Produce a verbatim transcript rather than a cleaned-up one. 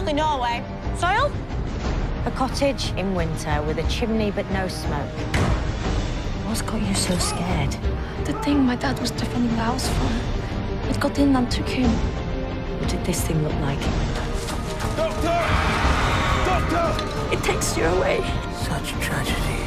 Exactly Norway. Soil? A cottage in winter with a chimney but no smoke. What's got you so scared? The thing my dad was defending the house from. It got in and took him. What did this thing look like? Doctor! Doctor! It takes you away. Such tragedy.